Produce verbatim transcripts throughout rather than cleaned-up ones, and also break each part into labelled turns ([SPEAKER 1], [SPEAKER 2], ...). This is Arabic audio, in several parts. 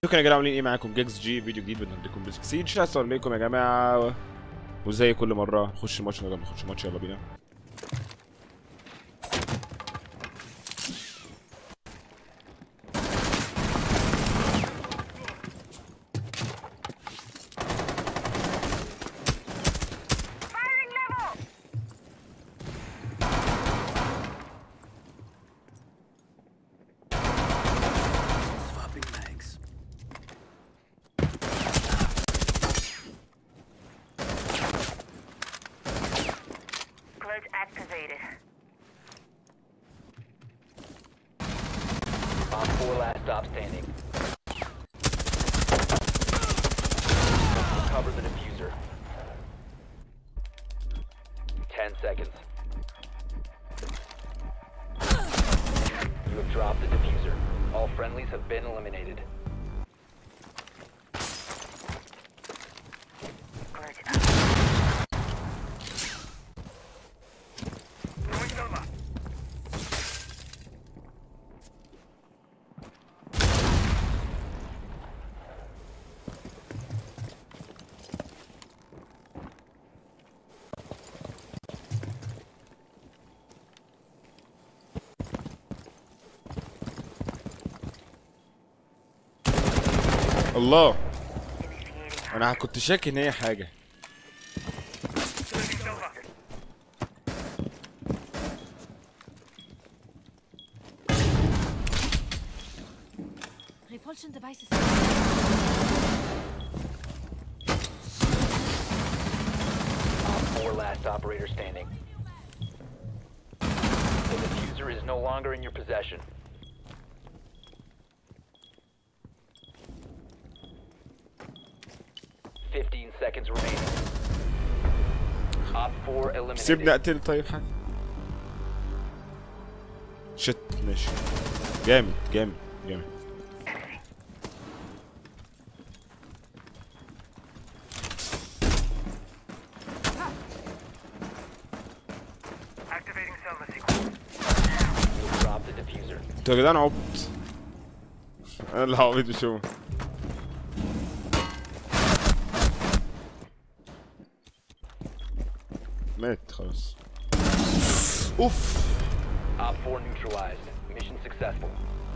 [SPEAKER 1] شكرا يا جدعان، عاملين ايه؟ معاكم جيكس جي، فيديو جديد من عندكم بيسك سيج. السلام عليكم يا جماعه، وزي كل مره نخش الماتش ولا ما نخش الماتش؟ يلا بينا.
[SPEAKER 2] Activated.
[SPEAKER 3] Op four last stop standing. Recover the diffuser. Ten seconds. You have dropped the diffuser. All friendlies have been eliminated.
[SPEAKER 1] الله، انا كنت شاكك ان هي حاجه.
[SPEAKER 2] Repulsion devices.
[SPEAKER 3] Op four last operator standing. The diffuser is no longer in your possession. Fifteen seconds remaining. Op four eliminated.
[SPEAKER 1] سيبني اقتل طيب حاجه. شت ماشي. جامد جامد جامد.
[SPEAKER 2] Activating Selma sequence.
[SPEAKER 3] You have dropped the diffuser.
[SPEAKER 1] انتوا يا جدعان عبط. انا اللي عبيط مش هو. مات خلاص. اوف.
[SPEAKER 3] Op four neutralized. Mission successful.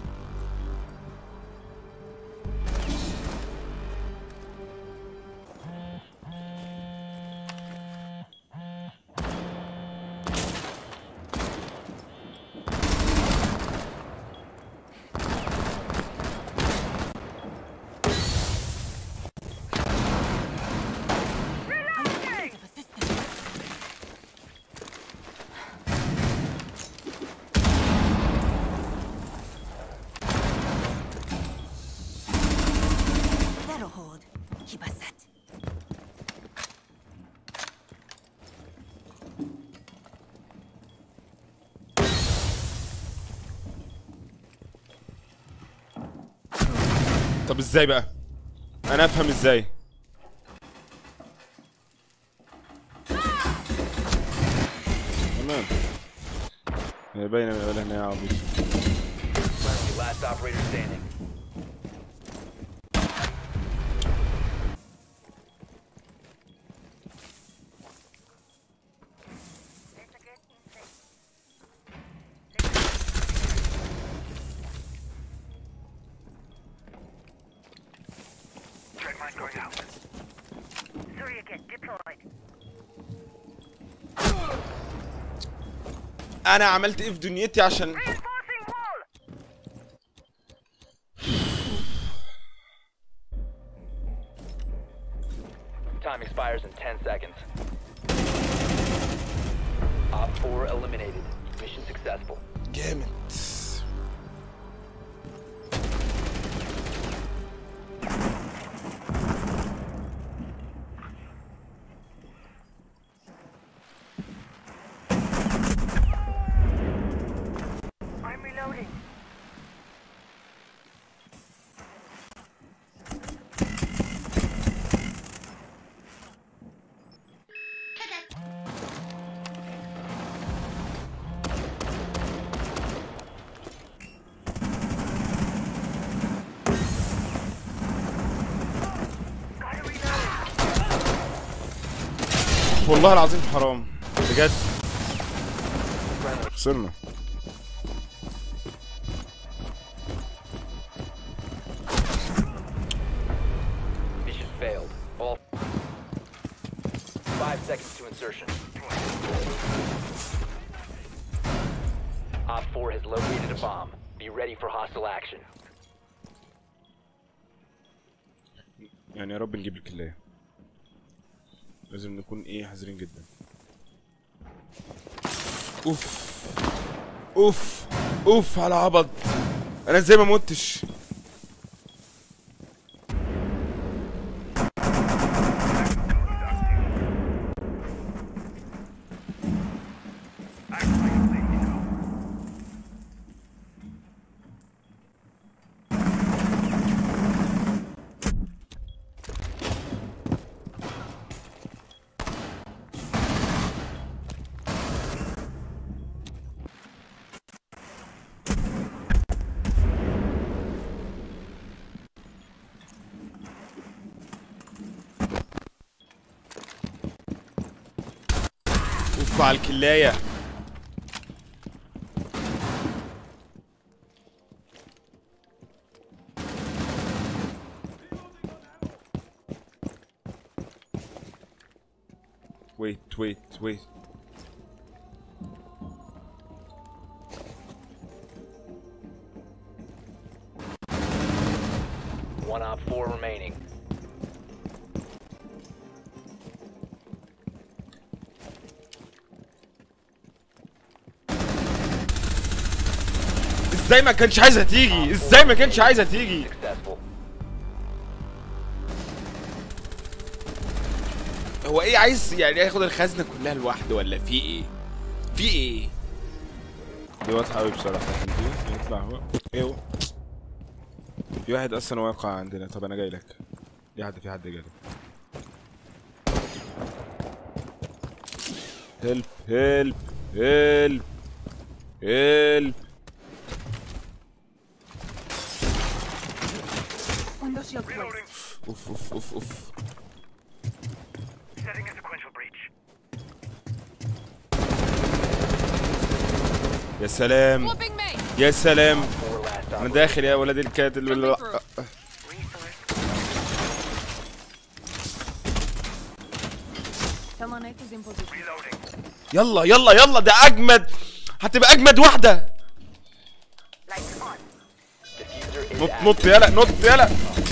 [SPEAKER 1] طب ازاي بقى؟ انا افهم ازاي؟ تمام. هي باينه من اولها ان هي عبيط.
[SPEAKER 3] Last operator standing.
[SPEAKER 2] Going out. Surya get deployed.
[SPEAKER 1] انا عملت ايه في دنيتي عشان
[SPEAKER 2] Reinforcing wall.
[SPEAKER 3] Time expires in ten seconds. Op four eliminated. Mission successful.
[SPEAKER 1] جامد.
[SPEAKER 2] I'm reloading.
[SPEAKER 1] والله العظيم حرام بجد. خسرنا.
[SPEAKER 3] Mission failed. All five seconds to insertion. Op four has located a bomb. Be ready for hostile action.
[SPEAKER 1] يعني يا رب نجيب الكلاية. لازم نكون ايه حذرين جدا. اوف اوف اوف على عبط. انا ازاي ما متش؟ اوف على الكلاية. wait wait wait.
[SPEAKER 3] One op four remaining.
[SPEAKER 1] ازاي ما كانش عايزة تيجي؟ ازاي ما كانش عايزة تيجي؟
[SPEAKER 3] Successful.
[SPEAKER 1] هو ايه عايز يعني ياخد الخزنة كلها لوحده ولا في ايه؟ في ايه؟ دي واضحة قوي بصراحة. دي يطلع هو ايه هو؟ في واحد اصلا واقع عندنا. طب انا جاي لك. في حد في حد جاي لك. هيلب هيلب هيلب هيلب.
[SPEAKER 2] Window shield placed.
[SPEAKER 1] اوف اوف اوف اوف.
[SPEAKER 2] Setting a sequential breach.
[SPEAKER 1] يا سلام
[SPEAKER 4] Flipping me.
[SPEAKER 1] يا سلام.
[SPEAKER 3] Four last
[SPEAKER 1] انا
[SPEAKER 3] operator.
[SPEAKER 1] داخل يا ولاد الكاتل.
[SPEAKER 2] Resource.
[SPEAKER 4] Talonite is in position.
[SPEAKER 2] Reloading.
[SPEAKER 1] يلا يلا يلا. ده اجمد. هتبقى اجمد واحدة.
[SPEAKER 2] Lights on.
[SPEAKER 3] Diffuser is
[SPEAKER 1] نط
[SPEAKER 3] active.
[SPEAKER 1] نط يلا نط يلا.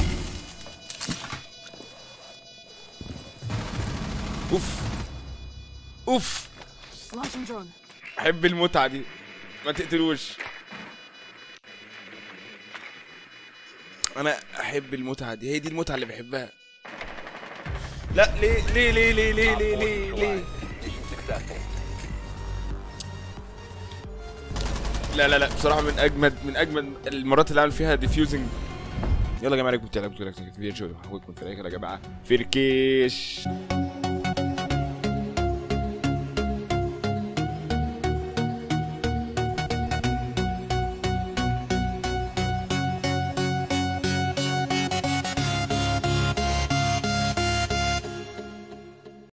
[SPEAKER 1] اوف اوف.
[SPEAKER 4] Launching drone.
[SPEAKER 1] احب المتعة دي. ما تقتلوش. انا احب المتعة دي. هي دي المتعة اللي بحبها. لا ليه ليه ليه ليه ليه ليه ليه ليه.
[SPEAKER 3] Mission successful.
[SPEAKER 1] لا لا لا بصراحة من اجمد من اجمد المرات اللي عمل فيها ديفيوزنج. يلا يا جماعة، عليكم بتاعك بتقول لك في فيديو حقوقكم في الاخر يا جماعة. فركيش.